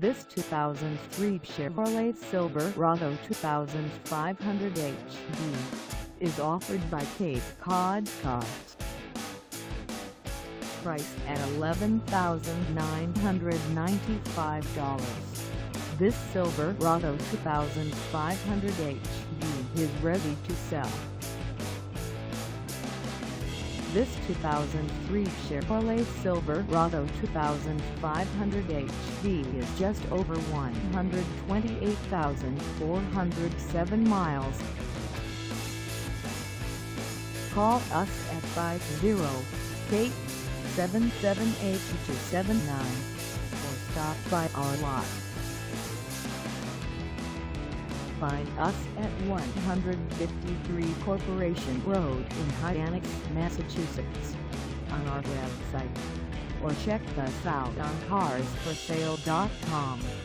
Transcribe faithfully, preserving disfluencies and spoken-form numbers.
This two thousand three Chevrolet Silverado twenty-five hundred H D is offered by Cape Cod Cars. Priced at eleven thousand nine hundred ninety-five dollars, this Silverado twenty-five hundred H D is ready to sell. This two thousand three Chevrolet Silverado twenty-five hundred H D is just over one hundred twenty-eight thousand four hundred seven miles. Call us at five zero eight, seven seven eight, two seven nine or stop by our lot. Find us at one fifty-three Corporation Road in Hyannis, Massachusetts, on our website, or check us out on cars for sale dot com.